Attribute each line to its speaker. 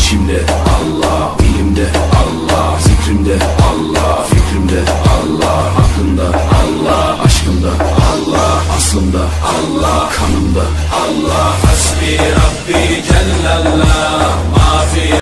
Speaker 1: İçimde Allah, dilimde Allah, zikrimde Allah, fikrimde Allah, aklımda Allah, aşkımda Allah, aslımda Allah, kanımda Allah. Hasbi Rabbi Cellallah.